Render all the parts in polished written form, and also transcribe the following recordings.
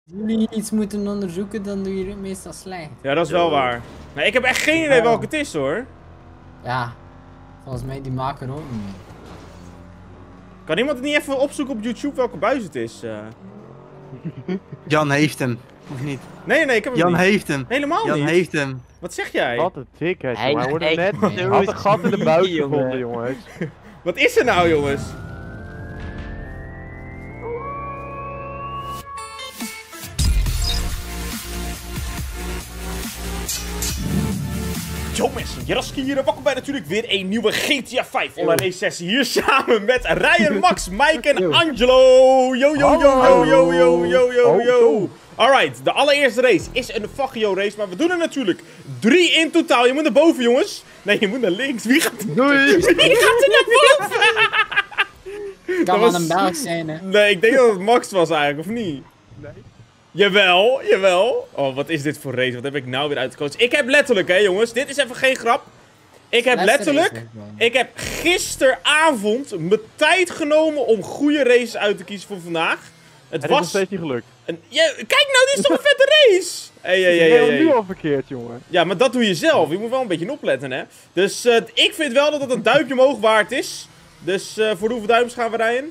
jullie iets moeten onderzoeken, dan doe je het meestal slecht. Ja, dat is wel waar. Nee, ik heb echt geen idee welke het is, hoor. Ja, volgens mij die maken ook niet meer. Kan iemand het niet even opzoeken op YouTube welke buis het is? Jan heeft hem. Of niet? Nee, ik heb hem Jan niet. heeft hem. Helemaal Jan niet. heeft hem. Wat zeg jij? Wat een dikheid, Hij- jongen. Hij wordt hij- net nee. had een gat in de buik Jongen. gevonden, jongens. Wat is er nou, jongens? Yo mensen, Jaraski hier en welkom bij natuurlijk weer een nieuwe GTA 5 online race sessie hier samen met Ryan, Max, Mike en Angelo. Yo, yo, yo, yo, yo, yo, yo, yo, yo. Alright, de allereerste race is een Fagio race, maar we doen er natuurlijk 3 in totaal. Je moet naar boven, jongens. Nee, je moet naar links. Wie gaat er, Wie gaat er naar boven? Kan was- wel een Belg zijn, hè. Nee, ik denk dat het Max was eigenlijk, of niet? Nee. Jawel, jawel. Oh, wat is dit voor race? Wat heb ik nou weer uitgekozen? Ik heb letterlijk, hè jongens, dit is even geen grap. Ik heb letterlijk, ik heb gisteravond mijn tijd genomen om goede races uit te kiezen voor vandaag. Het Het is nog was steeds niet gelukt. kijk nou, dit is toch een vette race? Hey. Ik ben nu al verkeerd, jongen. Ja, maar dat doe je zelf. Je moet wel een beetje opletten, hè. Dus ik vind wel dat het een duimpje omhoog waard is. Dus voor hoeveel duimpjes gaan we rijden?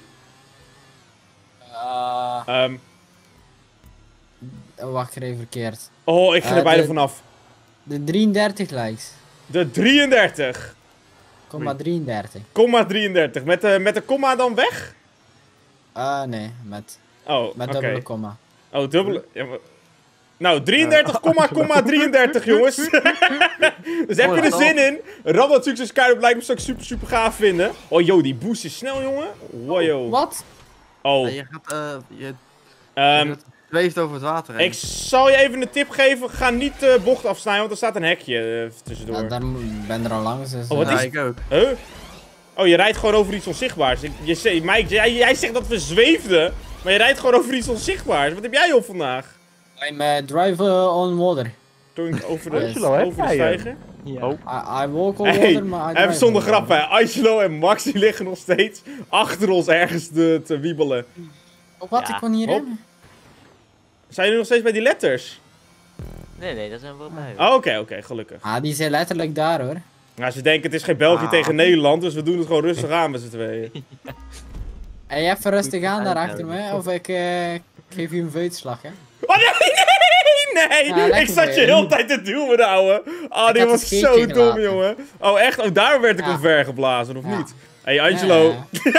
Wacht, ik even verkeerd. Oh, ik ga er bijna de- vanaf. De 33 likes. De 33. Komma 33. Komma 33. Met de komma dan weg? Nee, met Oh, oké. dubbele komma. Oh, dubbele. Ja, maar... Nou, 33, komma 33, jongens. Dus heb je er zin in? Ram dat succes kaart lijkt me straks super gaaf vinden. Oh, yo, die boost is snel, jongen. Wow, yo. Wat? Oh, Je gaat, je ehm, zweeft over het water heen. ik zal je even een tip geven. Ga niet de bocht afsnijden, want er staat een hekje tussendoor. Ja, daar ben er al langs. Dus, Oh, wat Ja, is- ik ook. Huh? Oh, je rijdt gewoon over iets onzichtbaars. Mike, jij zegt dat we zweefden, maar je rijdt gewoon over iets onzichtbaars. Wat heb jij op vandaag? I'm driver on water. Toen over de, Angelo, heb over de jij hem? stijger? Ja. Oh. I walk on Hey, water, maar I even drive zonder on grap, water. hè. Angelo en Max die liggen nog steeds achter ons ergens te wiebelen. Oh, wat? Ja. Ik kon hier Hop. remmen. Zijn jullie nog steeds bij die letters? Nee, daar zijn we wel bij. Oh, oké, gelukkig. Ah, die zijn letterlijk daar, hoor. Nou, ze denken het is geen België Ah. tegen Nederland, dus we doen het gewoon rustig aan met z'n tweeën. Hey, even rustig aan daar Uithouden. achter me, of ik geef je een veutslag, hè. Oh nee! Ja, Ik lekker zat je weer. heel de tijd te duwen, ouwe. Ah, die had was een zo scheetje dom, gelaten. jongen. Oh, echt? Oh, daar werd ik Ja. omver geblazen, of Ja. niet? Hey, Angelo.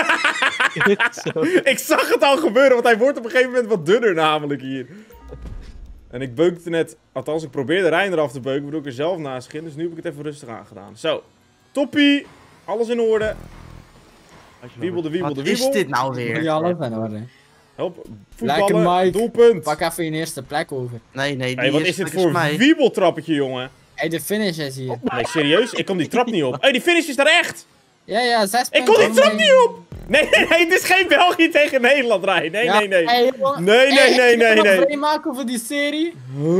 Zo. Ik zag het al gebeuren, want hij wordt op een gegeven moment wat dunner namelijk hier. En ik beukte net, althans ik probeerde Rijn eraf te beuken, waardoor ik er zelf naast ging. Dus nu heb ik het even rustig aangedaan. Zo, toppie. Alles in orde. Wiebelde, Wat wiebel. is dit nou weer? Ja, alles in orde. Help, Lekker, voetballen, Mike. doelpunt. Pak even je eerste plek over. Nee, die Hey, wat is dit voor mij. wiebeltrappetje, jongen? Hey, de finish is hier. Nee, serieus? Ik kom die trap niet op. Hey, die finish is daar echt! Ja, 6 Ik punten. kon die trap niet op! Nee, het is geen België tegen Nederland, Rijn. Nee. Hey, jongen. Nee. Ik ga nog vrijmaken voor die serie.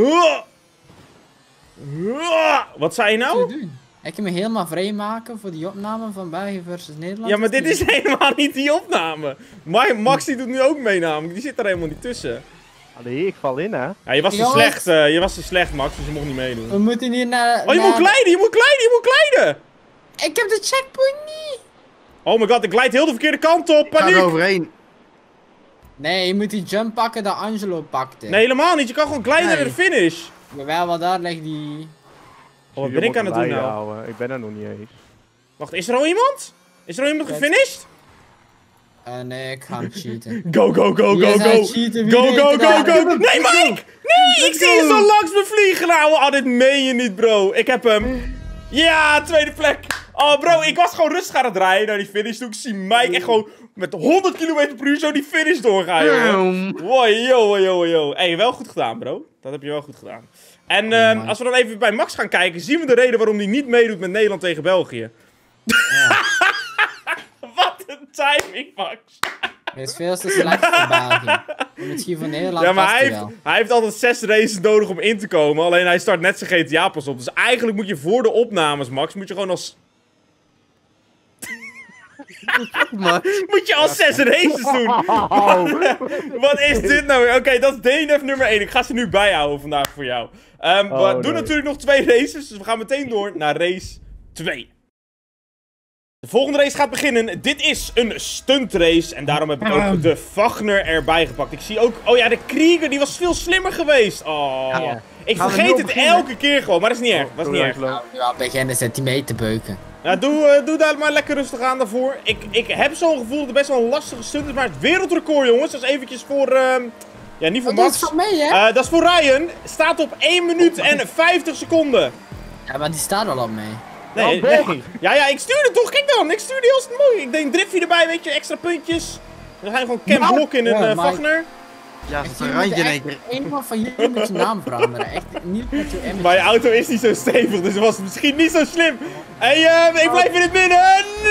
Wat zei je Wat nou? moet je doen? Ik ga me helemaal vrijmaken voor die opname van België versus Nederland. Ja, maar dit is helemaal niet die opname. Max die doet nu ook mee namelijk. Die zit er helemaal niet tussen. Allee, ik val in, hè. Ja, je was te Jongens. slecht, je was te slecht, Max, dus je mocht niet meedoen. We moeten hier naar... Oh, je moet glijden, je moet glijden! Ik heb de checkpoint niet. Oh my god, ik glijd heel de verkeerde kant op, Ik ga er paniek! overheen. Nee, je moet die jump pakken dat Angelo pakte. Nee, helemaal niet, je kan gewoon glijden naar de finish. Jawel, wat daar ligt die... Oh, wat ben ik aan het doen nou? Ik ben er nog niet eens. Wacht, is er al iemand? Is er al iemand gefinished? Nee, ik ga hem cheaten. Go! Wie is aan het cheaten? Wie Go! deed het daar? Nee, Mike! Nee, ik zie je zo langs me vliegen nou. Oh, dit meen je niet, bro. Ik heb hem. Ja, tweede plek. Oh, bro, ik was gewoon rustig aan het rijden naar die finish. Toen ik zie Mike echt gewoon met 100 km per uur zo die finish doorgaan, jongen. Wow, yo. Hey, wel goed gedaan, bro. Dat heb je wel goed gedaan. En als we dan even bij Max gaan kijken, zien we de reden waarom hij niet meedoet met Nederland tegen België. Wat een timing, Max. Het is veel te slecht voor België. Misschien van Nederland Ja, maar past hij hij heeft, wel. hij heeft altijd 6 races nodig om in te komen. Alleen hij start net zijn GTA pas op. Dus eigenlijk moet je voor de opnames, Max, moet je gewoon als... Moet je al 6 races doen? Wat is dit nou weer? Oké, dat is DNF nummer 1. Ik ga ze nu bijhouden vandaag voor jou. We doen natuurlijk nog 2 races, dus we gaan meteen door naar race 2. De volgende race gaat beginnen. Dit is een stuntrace en daarom heb ik ook de Wagner erbij gepakt. Ik zie ook... Oh ja, de Krieger, die was veel slimmer geweest. Oh, Ja. ik Gaan we vergeet nu het beginnen? elke keer gewoon, maar dat is niet erg. Dat is niet erg. Nou, nu al beginnen ze die mee te beuken. Ja, doe daar maar lekker rustig aan daarvoor. Ik heb zo'n gevoel dat het best wel een lastige stunt is, maar het wereldrecord, jongens. Dat is eventjes voor... ja, niet voor Dat Max. is van mij, hè? Dat is voor Ryan. Staat op 1 minuut en 50 seconden. Ja, maar die staat al op mij. Nee, nee. Ja, ik stuurde toch. Kijk dan. Ik stuurde heel snel mooi. Ik denk driftje erbij, weet je. Extra puntjes. Dan ga je gewoon Cam Blok in een Wagner. Ja, Echt, dat is jullie een moeten randje in één echt keer. een van jullie moet je naam veranderen. Echt niet met je image. Maar je auto is niet zo stevig, dus was het misschien niet zo slim. Hey, ik blijf in het midden.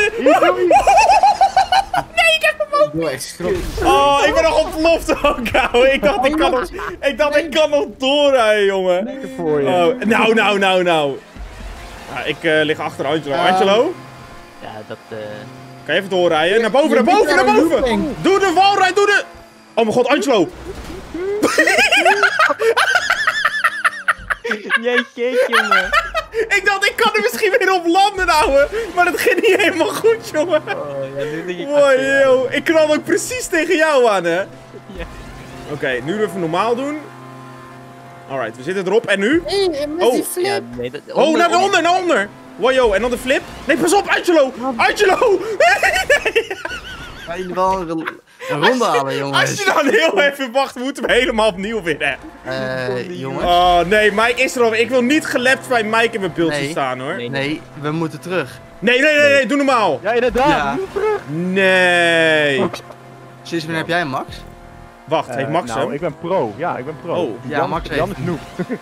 Nee, ik heb hem ook. Yo, ik schrok. Oh, ik ben nog ontploft ook, ouwe. Ik dacht, ik kan nog doorrijden, jongen. Lekker voor je. Oh, nou. Ja, ik lig achter Angelo. Angelo, Ja, dat kan je even doorrijden? Naar boven, naar boven! Doe de walrijd, doe de... Oh mijn god, Angelo! Jij keek, jongen. Ik dacht, ik kan er misschien weer op landen, ouwe. Maar dat ging niet helemaal goed, jongen. Oh, ja, nu lig ik Wow, achter jou. joh. Ik knal ook precies tegen jou aan, hè. Ja. Oké, nu even normaal doen. Alright, we zitten erop. En nu? Hé, met Oh. die Ja, flip. nee, dat... Oh, naar onder. Wow, yo, en dan de flip. Nee, pas op, Angelo! Angelo! Ga je wel een ronde halen, Als jongens. je dan heel even wacht, moeten we helemaal opnieuw winnen. Jongens. Oh, nee, Mike is er al. Ik wil niet gelapt bij Mike in mijn beeldje Nee. staan, hoor. Nee. Nee, we moeten terug. Nee, doe normaal. Ja, inderdaad. Ja. Niet terug. Nee. Sinds wanneer heb jij hem, Max? Wacht, heeft Max nou, hem? ik ben pro. Ja, ik ben pro. Oh. Ja, Jan, Max Jan heeft is noob.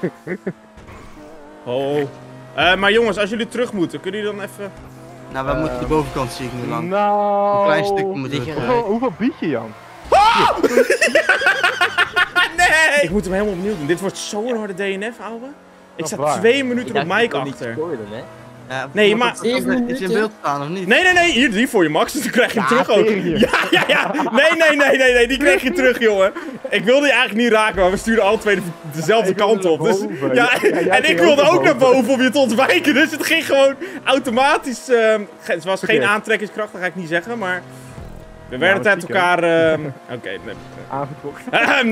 Maar jongens, als jullie terug moeten, kunnen jullie dan even... Nou, we moeten de bovenkant zie ik nu lang. Nou. Een klein stukje moeten we Liggen. terug. Hoeveel bied je, Jan? Nee! Ik moet hem helemaal opnieuw doen. Dit wordt zo'n harde DNF, ouwe. Ik Dat sta is waar. 2 minuten op Mike niet achter. spoilen, hè? Ja, Nee, moet maar- het 7 is in minuten. beeld staan of niet? Nee, hier, die voor je, Max. Dus dan krijg je hem terug ook. tegen je. Ja. Nee, die kreeg je terug, jongen. Ik wilde je eigenlijk niet raken, maar we stuurden alle twee dezelfde Ik wilde kant op. naar Dus, boven. ja, Ja, jij en ik ging wilde ook ook naar naar boven om je te ontwijken. Dus het ging gewoon automatisch. Het was geen Oké. aantrekkingskracht, dat ga ik niet zeggen, maar... We werden maar tijd stiekem. elkaar... Oké, nee. Aangetrokken.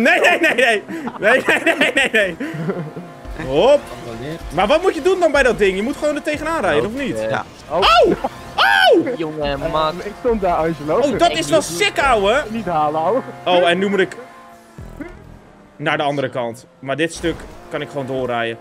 Nee. Hop. Maar wat moet je doen dan bij dat ding? Je moet gewoon er tegenaan rijden, of niet? Ja. Jongen, man. Ik stond daar, Angelo. Oh, dat is wel sick, ouwe. Niet halen, ouwe. Oh, en nu moet ik... naar de andere kant. Maar dit stuk kan ik gewoon doorrijden.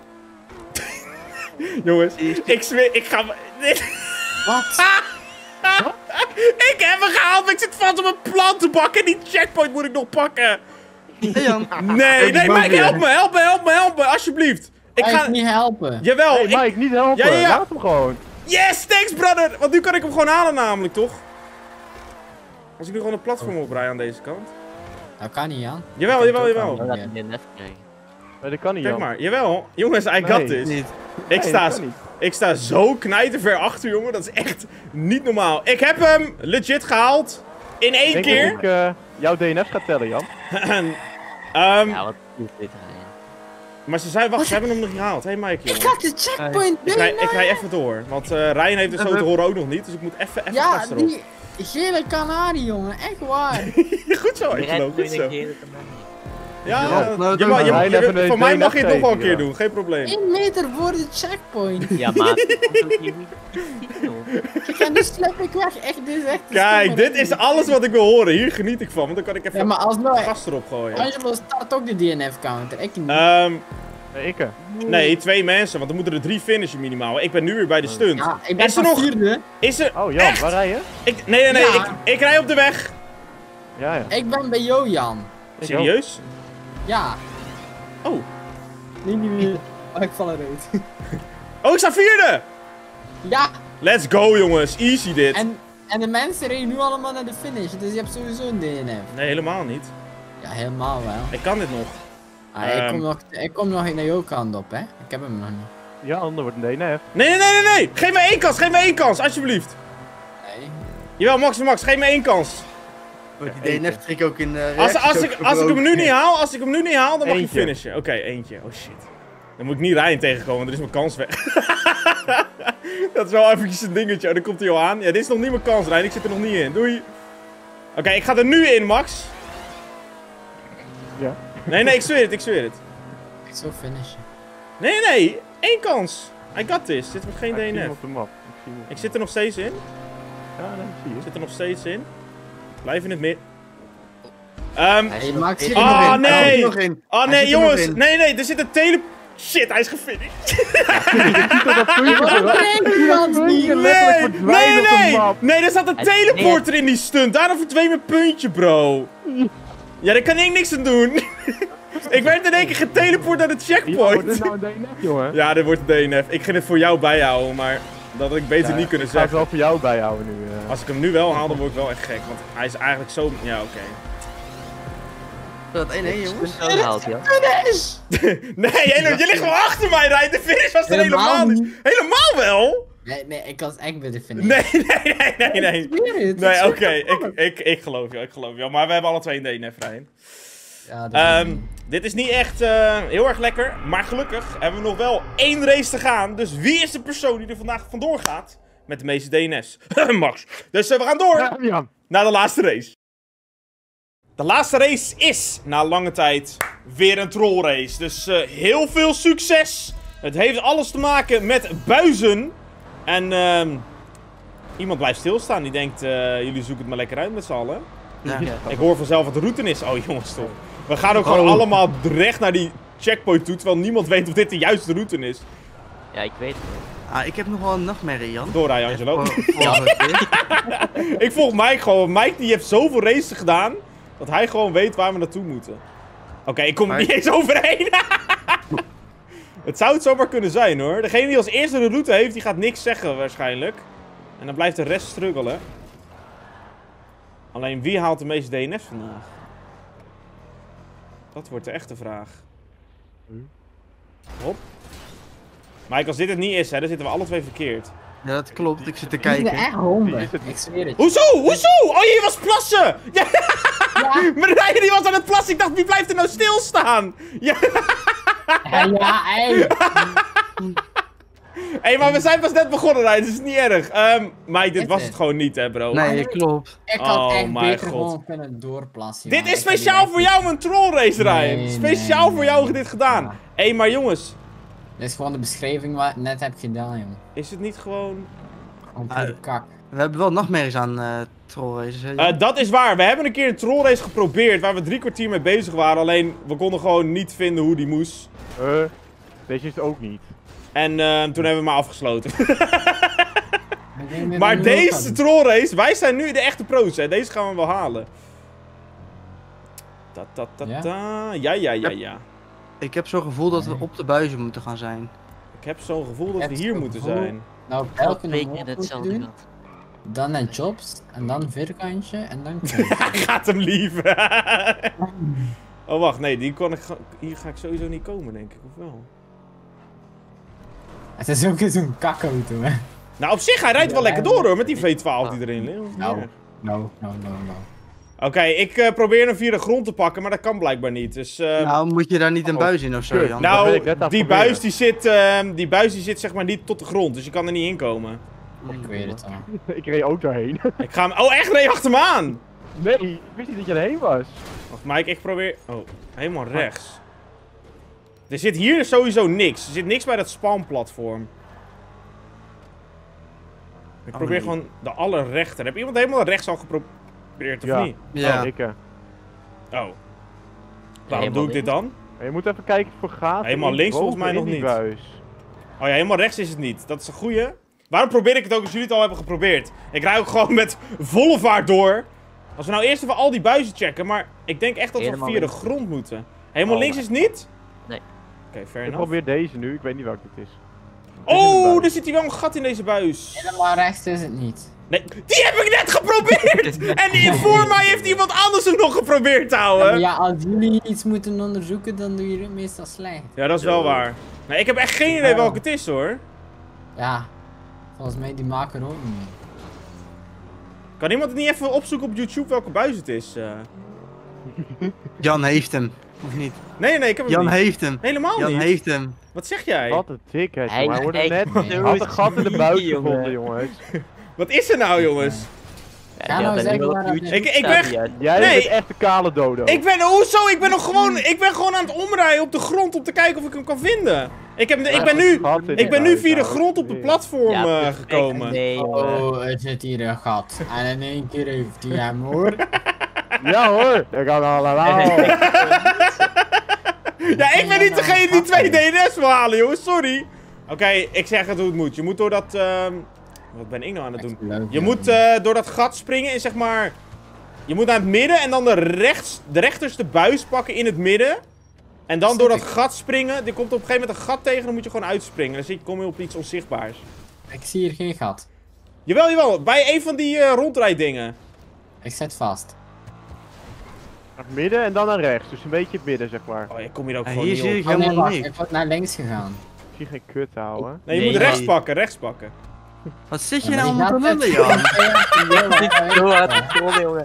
Jongens, ik zweer, ik ga... Wat? Ik heb hem gehaald, maar ik zit vast op een plantenbak en die checkpoint moet ik nog pakken. Hey Jan. Nee, Mike, help me, alsjeblieft. Ik Ga ga... ik niet helpen. Jawel, Hey, Mike, niet helpen. Ja. Laat hem gewoon. Yes, thanks brother! Want nu kan ik hem gewoon halen namelijk, toch? Als ik nu gewoon een platform oprij aan deze kant. Dat kan niet, Jan. Jawel. Dan laat hij een nef krijgen. Nee, dat kan niet, Kijk Jan. maar, jawel. Jongens, I got Nee, this. Niet. Ik Nee, sta... dat kan niet. Ik sta zo knijterver achter, jongen. Dat is echt niet normaal. Ik heb hem legit gehaald. In één Denk keer. dat ik jouw DNF ga tellen, Jan. Ja, wat is dit rijden? Maar ze zei, wacht, ze hebben hem nog niet gehaald. Hé, Mike, Ik jongen. ga de checkpoint Ik rij even door. Want Ryan heeft het zo te horen ook nog niet. Dus ik moet even Ja, gas erop. die gele kanarie, jongen. Echt waar. Goed zo, Je Angelo. rijdt nu Goed een zo. keer, dat kan mij niet. Ja, Nou, je mag- je- Ryan even een voor mij mag je het nog wel een DNF keer geven, doen. Geen probleem. 1 meter voor de checkpoint. Ja, maar dat doe je niet. En dan slip ik weg. Echt, dit is echt een Kijk, stomme dit is race. alles wat ik wil horen. Hier geniet ik van. Want dan kan ik even Ja, maar alsnog. gas erop gooien. Angelo start ook de DNF-counter. Ik niet. Nee, ik. Nee, 2 mensen. Want dan moeten er 3 finishen minimaal. Ik ben nu weer bij de stunt. Ja, ik ben Is er van nog... vierde. Is er... Oh, Jan, waar rij je? Nee. Ja. Ik rij op de weg. Ja. Ik ben bij jou, Jan. Ik Serieus? Ja. Oh. Nee. Oh, ik val eruit. Oh, ik sta 4e! Ja. Let's go, jongens. Easy dit. En de mensen reden nu allemaal naar de finish. Dus je hebt sowieso een DNF. Nee, helemaal niet. Ja, helemaal wel. Ik kan dit nog. Ah, ik kom nog naar jouw kant op, hè. Ik heb hem nog niet. Ja, ander wordt een DNF. Nee. Geef me 1 kans, alsjeblieft. Nee. Jawel, Max, geef me 1 kans. Wordt die DNF-trick ook in Als ik hem nu niet haal, dan mag je finishen. Oké, eentje. Oh shit. Dan moet ik niet Ryan tegenkomen, want dan is mijn kans weg. Dat is wel eventjes een dingetje. Oh, dan komt hij al aan. Ja, dit is nog niet mijn kans, Ryan. Ik zit er nog niet in. Doei. Oké, ik ga er nu in, Max. Ja. Nee, ik zweer het. Ik zal finishen. Nee. 1 kans. I got this. Dit wordt geen Ik zie hem DNF. op de map. Ik zit er nog steeds in. Ja, nee, ik zie je. Ik zit er nog steeds in. Blijf in het midden. Hey, Max, zit er Ah, nog in? nee. nog in. Oh Hij nee, zit er nog jongens. in. Nee, er zit een Shit, hij is gefinished. Nee, er zat een teleporter in die stunt. Daarom verdween mijn puntje, bro. Ja, daar kan ik niks aan doen. Ik werd in één keer geteleport naar de checkpoint. Wordt dit nou een DNF, jongen? Ja, dit wordt een DNF. Ik ging het voor jou bijhouden, maar dat had ik beter niet kunnen Ik ga het zeggen. wel voor jou bijhouden nu. Als ik hem nu wel haal, dan word ik wel echt gek. Want hij is eigenlijk zo... Ja, oké. Dat 1-1, jongens. Zo gehaald, ja. Nee, je ligt wel achter mij, Rijn. De finish was er helemaal niet. Helemaal wel? Nee, ik was echt bij de finish. Nee. Nee, oké. Ik geloof jou. Maar we hebben alle twee een DNF, Rijn. Ja, Dit is niet echt heel erg lekker. Maar gelukkig hebben we nog wel 1 race te gaan. Dus wie is de persoon die er vandaag vandoor gaat met de meeste DNF's? Max. Dus we gaan door naar de laatste race. De laatste race is, na lange tijd, weer een trollrace. Dus heel veel succes. Het heeft alles te maken met buizen. En iemand blijft stilstaan. Die denkt, jullie zoeken het maar lekker uit met z'n allen. Ja. Ik hoor vanzelf wat de route is. Oh jongens toch. We gaan ook gewoon allemaal recht naar die checkpoint toe. Terwijl niemand weet of dit de juiste route is. Ja, ik weet het wel. Ah, ik heb nog wel een nachtmerrie, Jan. Door Rai Angelo. Ja. Ik volg Mike gewoon. Mike die heeft zoveel races gedaan. Dat hij gewoon weet waar we naartoe moeten. Oké, ik kom er niet eens overheen. Het zou het zomaar kunnen zijn hoor. Degene die als eerste de route heeft, die gaat niks zeggen waarschijnlijk. En dan blijft de rest struggelen. Alleen wie haalt de meeste DNF's vandaag? Dat wordt de echte vraag. Hop. Mike, als dit het niet is, hè, dan zitten we alle twee verkeerd. Ja, dat klopt. Ik zit te Ik ben kijken. echt honden. Ik zweer het. Hoezo? Oh, je was plassen! Ja. Maar Ryan die was aan het plassen. Ik dacht, wie blijft er nou stilstaan? Ja. Hé, maar we zijn pas net begonnen, Ryan. Het is niet erg. Mike, dit was het gewoon niet, hè, bro. Nee, klopt. Ik had echt mijn beter God. gewoon kunnen doorplassen. Dit jongen. is Ik had speciaal die voor jou een trollrace, Ryan. Nee, Speciaal nee, voor jou nee. dit gedaan. Ja. Hé, maar jongens. Dit is gewoon de beschrijving wat ik net heb gedaan, jongen. Is het niet gewoon... Gewoon pure kak. We hebben wel nachtmerries aan trollraces, hè, Jan? Dat is waar. We hebben een keer een trollrace geprobeerd waar we 3 kwartier mee bezig waren. Alleen, we konden gewoon niet vinden hoe die moest. Deze is het ook niet. En toen hebben we maar afgesloten. Ik denk dat Maar ik nu ook deze kan. trollrace, wij zijn nu de echte pro's, hè. Deze gaan we wel halen. Ja. Ik heb zo'n gevoel dat we op de buizen moeten gaan zijn. Ik heb zo'n gevoel dat Ik we heb hier zo'n moeten gevoel. zijn. Nou, Ik had elke 2 nog keer moeten hetzelfde doen. gehad. Dan een chops. En dan een vierkantje. En dan Hij gaat hem lieven. Oh, wacht. Nee, hier ga ik sowieso niet komen, denk ik. Of wel? Het is ook zo'n kakauto, hè. Nou, op zich, hij rijdt wel lekker door, hoor. Met die V12 die erin ligt. Nou. Oké, ik probeer hem via de grond te pakken, maar dat kan blijkbaar niet. Dus, Nou, moet je daar niet een buis in of zo, kut. Jan? dat wil nou, ik net aan die proberen. buis die zit zeg maar niet tot de grond. Dus je kan er niet in komen. Ik weet het al. Ik reed ook daarheen. Ik ga hem... Oh, echt? Nee, achter me aan! Nee, ik wist niet dat je erheen was. Wacht, Mike, ik probeer... Oh, helemaal rechts. Er zit hier sowieso niks. Er zit niks bij dat spawnplatform. Ik probeer nee. gewoon de allerrechter. Heb iemand helemaal rechts al geprobeerd, of Ja. niet? Ja. Oh, ik. Oh. Waarom doe ik dit dan? Je moet even kijken voor gaten. Helemaal links volgens mij nog in die niet. buis. Oh ja, helemaal rechts is het niet. Dat is een goeie. Waarom probeer ik het ook als jullie het al hebben geprobeerd? Ik rij ook gewoon met volle vaart door. Als we nou eerst even al die buizen checken, maar ik denk echt dat we Helemaal via de links. grond moeten. Helemaal Oh, links is het niet? Nee. Oké, fair Ik enough. probeer deze nu, ik weet niet welke dit is. Oh, er zit hier wel een gat in deze buis. Helemaal rechts is het niet. Nee, die heb ik net geprobeerd! En voor mij heeft iemand anders hem nog geprobeerd te Ja, houden. maar ja, als jullie iets moeten onderzoeken, dan doe je het meestal slecht. Ja, dat is wel waar. Nee, ik heb echt geen idee welke het is hoor. Ja, volgens mij die maken ook niet. Kan iemand het niet even opzoeken op YouTube welke buis het is? Jan heeft hem. Of niet? Nee, ik heb hem Jan niet. heeft hem. Helemaal Jan niet. heeft hem. Wat zeg jij? Wat een dikheid, Hij- jongen. Hij wordt hij- net Nee. had een gat in de buik Jongen. gevonden, jongens. Wat is er nou, jongens? Ga nou zeggen waar dat is. Ik ben- Jij Nee. bent echt een kale dodo. Ik ben, hoezo? Ik ben gewoon aan het omrijden op de grond om te kijken of ik hem kan vinden. Ik ben nu via de grond op de platform gekomen. Nee, jongen. Oh, er zit hier een gat. En in één keer heeft hij hem hoor. Ja hoor, ik kan allemaal. Ja, ik ben niet degene die 2 DNS wil halen, jongens. Sorry. Oké, ik zeg het hoe het moet. Je moet door dat... Wat ben ik nou aan het doen? Je moet door dat gat springen en zeg maar... Je moet naar het midden en dan de rechterste buis pakken in het midden. En dan door dat gat springen. Er komt op een gegeven moment een gat tegen, dan moet je gewoon uitspringen. Dan kom je op iets onzichtbaars. Ik zie hier geen gat. Jawel. Bij een van die rondrijdingen. Ik zit vast. Naar het midden en dan naar rechts. Dus een beetje het midden, zeg maar. Oh, ik kom hier ook En gewoon hier niet zie op. ik Oh nee, helemaal wacht. niks. Ik word naar links gegaan. Ik zie geen kut houden. Nee, je moet Nee. rechts pakken. Wat zit je Ja, nou maar om te die lullen, gaat Jan? Zo hard gekomen, jongen.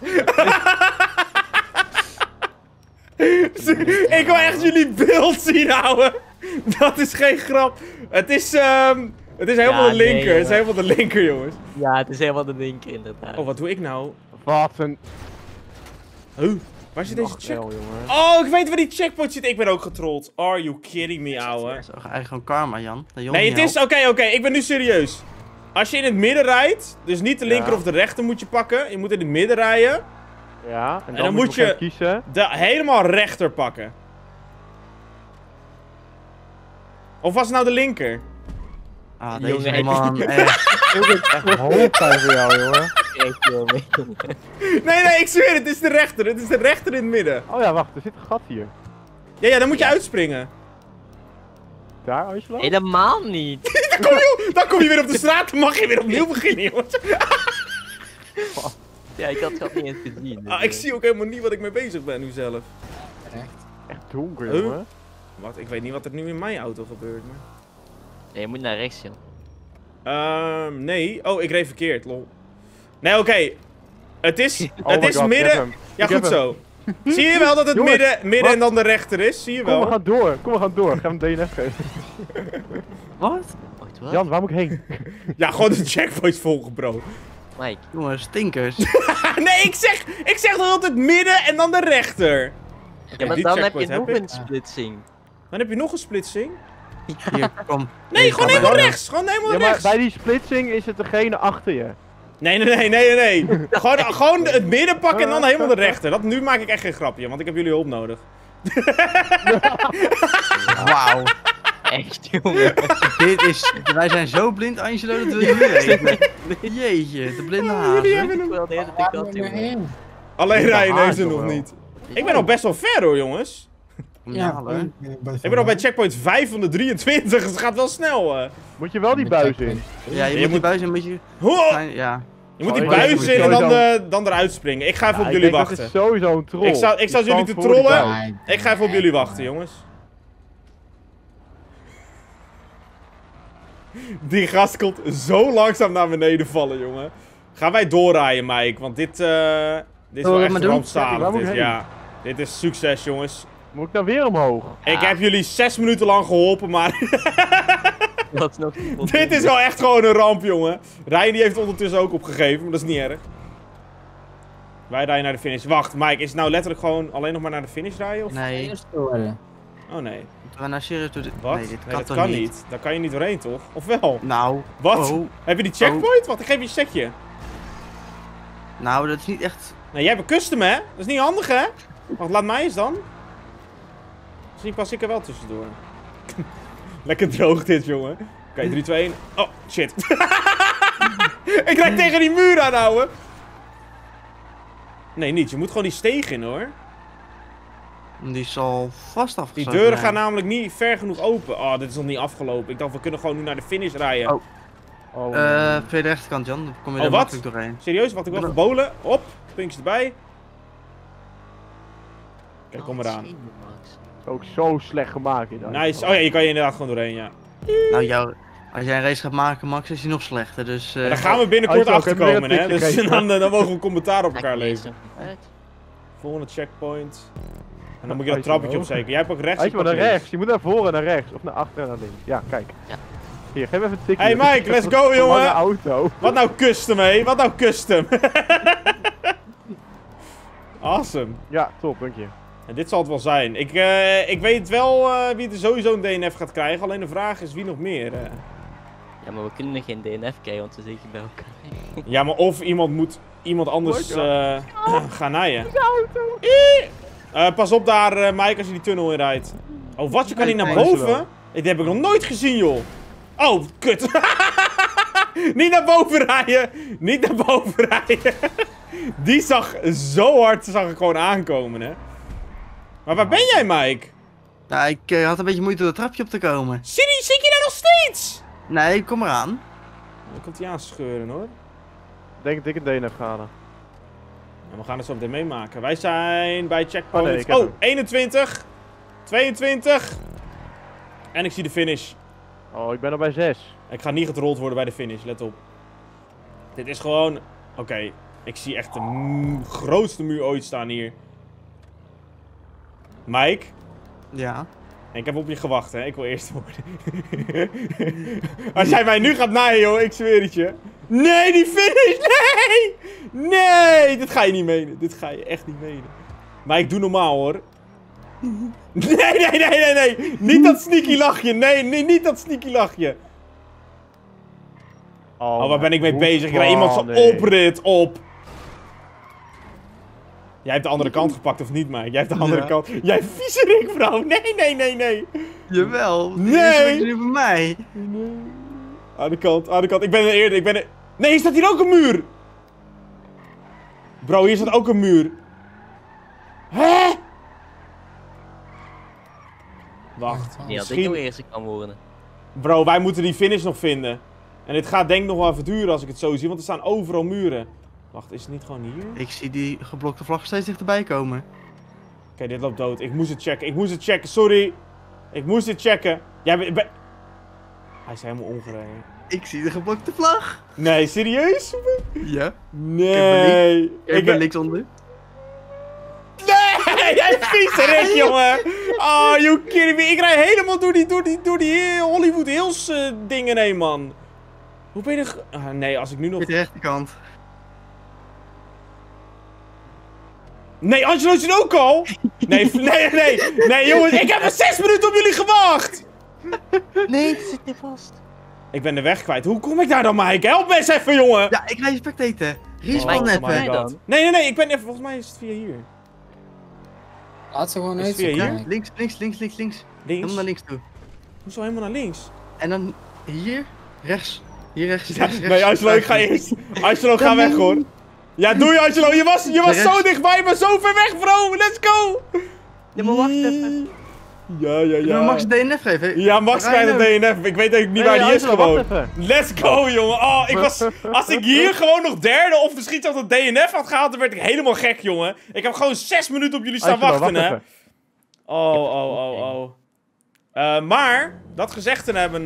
Ik wil echt jullie beeld zien, ouwe. Dat is geen grap. Het is helemaal Ja, de linker. nee, Het is helemaal de linker, jongens. Ja, het is helemaal de linker inderdaad. Oh, wat doe ik nou? Wat een... Waar zit deze Ach, check? jongen. Oh, ik weet waar die checkpoint zit. Ik ben ook getrold. Are you kidding me, ouwe? Dat is eigenlijk gewoon karma, Jan. Dat Jan Nee, niet het is... helpt. Oké, ik ben nu serieus. Als je in het midden rijdt, dus niet de linker Ja. of de rechter moet je pakken. Je moet in het midden rijden. Ja, en dan dan moet moet je- je kiezen. De helemaal rechter pakken. Of was het nou de linker? Ah, deze Jongen, man, echt. Echt hoofdpijn voor jou, jongen. Kijk, jongen. Nee, ik zweer het is de rechter. Het is de rechter in het midden. Oh ja, wacht, er zit een gat hier. Ja, dan moet je uitspringen. Daar, Angelo? Helemaal niet. Dan kom je weer op de straat, dan mag je weer opnieuw beginnen, jongens. Ja, ik had het niet eens gezien. Dus, Ik zie ook helemaal niet wat ik mee bezig ben nu zelf. Recht. Echt donker, Huh? jongen. Wat, ik weet niet wat er nu in mijn auto gebeurt, maar... Nee, je moet naar rechts, joh. Nee. Oh, ik reed verkeerd, lol. Nee, oké. Het is, Oh het my is God, ik midden... heb hem. Ja, Ik heb goed hem. zo. Zie je wel dat het Jongens, midden wat? en dan de rechter is? Zie je Kom, we wel? gaan door. Kom, we gaan door. Ga hem DNF geven. Wat? Wacht, wat? Jan, waar moet ik heen? Ja, gewoon de checkpoints volgen, bro. Mike. Jongens, stinkers. Nee, ik zeg dat het midden en dan de rechter. Ja, maar die dan heb je checkpoint nog heb ik. een splitsing. Dan heb je nog een splitsing. Hier, kom. Nee, Deze gewoon kan helemaal mij. rechts. Gewoon helemaal Ja, maar rechts. bij die splitsing is het degene achter je. Nee. Gewoon het midden pakken en dan helemaal de rechter. Nu maak ik echt geen grapje, want ik heb jullie hulp nodig. Wauw. Echt, jongen. Dit is... Wij zijn zo blind, Angelo, dat wil je niet weten. Jeetje, de blinde hazen. Ik wil de hele Waar tijd moet ik jongen. heen? Alleen Ja, Ryan heeft haast ze nog wel. niet. Ik ben al best wel ver hoor, jongens. Ja, hoor. Ik ben al bij checkpoint 5 van de 23, dus het gaat wel snel. Moet je wel die buis in. Ja, je Je moet die moet- buis een beetje... Hoe? Ja. Je moet die Oh, buis ja, in en sowieso. dan eruit springen. Ik ga even Ja, op ik jullie denk dat wachten. is sowieso een troll. Ik zal Die jullie te staat voor die trollen. buis. Ik ga even op jullie wachten, jongens. Die gast komt zo langzaam naar beneden vallen, jongen. Gaan wij doorrijden, Mike? Want dit is Zullen we wel het echt maar doen? rampzalig. Waar moet ik Dit, heen? ja. Dit is succes, jongens. Moet ik nou weer omhoog? Ik heb jullie 6 minuten lang geholpen, maar Dat is nog dit is wel echt gewoon een ramp, jongen. Ryan die heeft ondertussen ook opgegeven, maar dat is niet erg. Wij rijden naar de finish. Wacht, Mike, is het nou letterlijk gewoon alleen nog maar naar de finish rijden? Of? Nee, Eerst worden. Oh nee. moeten we naar serieus toe... Wat? Nee, dit Nee, kan dat toch kan niet? niet. Daar kan je niet doorheen, toch? Of wel? Nou. Wat? Oh. Heb je die checkpoint? Wacht, ik geef je een stekje. Nou, dat is niet echt... Nee, jij hebt een custom, hè? Dat is niet handig, hè? Wacht, laat mij eens dan. Misschien pas ik er wel tussendoor. Lekker droog dit, jongen. Oké, 3, 2, 1. Oh, shit. Ik rijd tegen die muur aan, ouwe. Nee, niet. Je moet gewoon die steeg in, hoor. Die zal vast Die afgesloten deuren zijn. gaan namelijk niet ver genoeg open. Oh, dit is nog niet afgelopen. Ik dacht, we kunnen gewoon nu naar de finish rijden. Oh. Oh, Via de rechterkant, Jan. Dan kom je Oh, er wat? makkelijk doorheen. Serieus? Wacht, ik wil even bolen. Hop, puntjes erbij. Kijk, kom eraan. ook zo slecht gemaakt in dat. Nice. Oh ja, je kan je inderdaad gewoon doorheen, ja. Nou, Als jij een race gaat maken, Max, is hij nog slechter. Dus, Daar gaan we binnenkort Uitje ook, achter heb je weer komen, hè. een Dus tikje dan mogen we een commentaar op elkaar Maakt niet lezen. eens uit. Volgende checkpoint. En dan moet je dat Uitje trappetje op omhoog. zeker. Jij hebt ook rechts. Uitje ik maar pak naar links. rechts. Je moet naar voren en naar rechts. Of naar achteren en naar links. Ja, kijk. Ja. Hier, geef even een tikje. Hey Mike, let's go, Een lange jongen. auto. Wat nou custom, hé? Wat nou custom? Awesome. Ja, top, dank je. En dit zal het wel zijn. Ik weet wel wie er sowieso een DNF gaat krijgen. Alleen de vraag is wie nog meer. Ja, maar we kunnen geen DNF krijgen, want ze zitten bij elkaar. Ja, maar of iemand moet iemand anders gaan naaien. Pas op daar, Mike, als je die tunnel in rijdt. Oh, wat? Je kan niet naar Nee, boven? Dit heb ik nog nooit gezien, joh. Oh, kut. Niet naar boven rijden. Niet naar boven rijden. Die zag zo hard gewoon aankomen, hè. Maar waar ben jij, Mike? Nou, ik had een beetje moeite door het trapje op te komen. Zit je daar nog steeds? Nee, kom eraan. Dan komt hij aanscheuren, hoor. Denk dat ik een DNF ga halen. En we gaan het zo meteen meemaken. Wij zijn bij checkpoint. Oh, nee, ik heb hem. 21. 22. En ik zie de finish. Oh, ik ben al bij 6. Ik ga niet getrold worden bij de finish, let op. Dit is gewoon... Oké, ik zie echt de grootste muur ooit staan hier. Mike, Ja. ik heb op je gewacht, hè. Ik wil eerst worden. Als jij mij nu gaat naaien, joh, ik zweer het je. Nee, die finish! Nee! Nee! Dit ga je niet menen. Dit ga je echt niet menen. Mike, doe normaal, hoor. Nee. Niet dat sneaky lachje. Nee, niet dat sneaky lachje. Oh, waar ben ik mee bezig? Ik rijd iemand zijn oprit op. Jij hebt de andere kant gepakt, of niet, Mike? Jij hebt de andere kant. Jij viezerik, vrouw. Nee. Jawel. Nee. Nu voor mij. Aan de kant. Ik ben er eerder, Nee, hier staat hier ook een muur. Bro, hier staat ook een muur. Hè? Wacht. Ja, dat ik nou eerste kan worden. Bro, wij moeten die finish nog vinden. En dit gaat denk ik nog wel even duren als ik het zo zie, want er staan overal muren. Wacht, is het niet gewoon hier? Ik zie die geblokte vlag steeds dichterbij komen. Oké, dit loopt dood. Ik moest het checken. Sorry. Ik moest het checken. Jij bent... Hij is helemaal omgereden. Ik zie de geblokte vlag. Nee, serieus? Ja. Nee. Ik ben linksonder. Nee, jij viezerik, jongen. Oh, you kidding me. Ik rijd helemaal door die Hollywood Hills dingen heen, man. Hoe ben je nee, als ik nu nog... Met de rechterkant. Nee, Angelo is er ook al. Nee, jongens. Ik heb maar 6 minuten op jullie gewacht. Nee, het zit niet vast. Ik ben de weg kwijt. Hoe kom ik daar dan, Mike? Help me eens even, jongen. Ja, ik rijd spectaten. Respawn Oh my even. god. dan? Nee. Ik ben even... Volgens mij is het via hier. Laat ze gewoon Is het uit. via hier? Links. Helemaal Links? naar links toe. Hoezo helemaal naar links? En dan hier, rechts. Hier rechts, Ja, rechts. nee, Angelo, ik ga eerst. Angelo, ga weg, hoor. Ja, doei, Angelo. Je was zo dichtbij, maar zo ver weg, bro. Let's go. Ja, maar wacht even. Ja. Ja. Max een DNF geven. Ja, Max krijgt een DNF. Ik weet eigenlijk niet waar die is gewoon. Let's go, jongen. Oh, als ik hier gewoon nog derde of misschien zelfs een DNF had gehaald, dan werd ik helemaal gek, jongen. Ik heb gewoon 6 minuten op jullie staan wachten, hè. Oh. Maar, dat gezegd te hebben...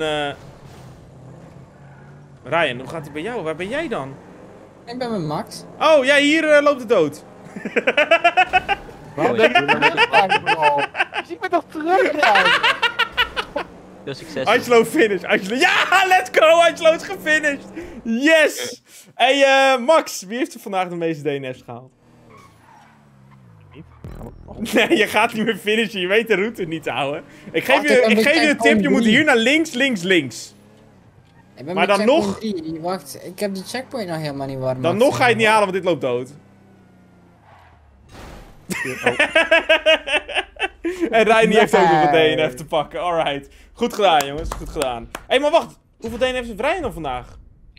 Ryan, hoe gaat het bij jou? Waar ben jij dan? Ik ben met Max. Oh, ja, hier loopt het dood. Oh, Ik ben toch terugrijden? Veel succes. Angelo finish. Ja, let's go. Angelo is gefinished. Yes. Hey, Max, wie heeft er vandaag de meeste DNF's gehaald? Nee, je gaat niet meer finishen. Je weet de route niet te houden. Ik geef je een tip. Je moet hier naar links. Ik ben Maar met dan checkpoint nog- 3. Wacht, ik heb die checkpoint nog helemaal niet warm. Dan nog ga je het niet halen, want dit loopt dood. En Ryan heeft ook nog een DNF te pakken. Alright. Goed gedaan, jongens. Goed gedaan. Hé, maar wacht. Hoeveel DNF's heeft Ryan dan vandaag?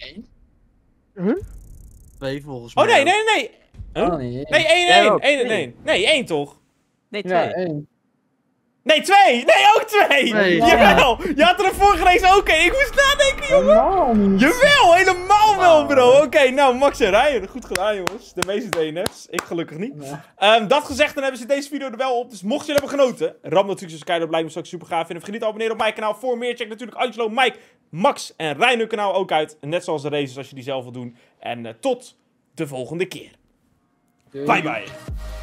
2 volgens mij. Oh, nee. Huh? Oh, nee. Nee, 1. Jij ook. 1. Nee, 1 toch? Nee, Ja, 2. 1. Nee, 2! Nee, ook 2! Nee. Jawel! Je had er een vorige race ook 1. Ik moest nadenken, jongen! Jawel, helemaal wel, bro! Oké, nou, Max en Ryan. Goed gedaan, jongens. De meeste DNF's. Ik gelukkig niet. Dat gezegd, dan hebben ze deze video er wel op. Dus mocht jullie hebben genoten, ram natuurlijk zo'n dat blijft me straks super gaaf vinden. Vergeet niet te abonneren op mijn kanaal voor meer. Check natuurlijk Angelo, Mike, Max en Ryan hun kanaal ook uit. Net zoals de races als je die zelf wil doen. En tot de volgende keer. Bye bye.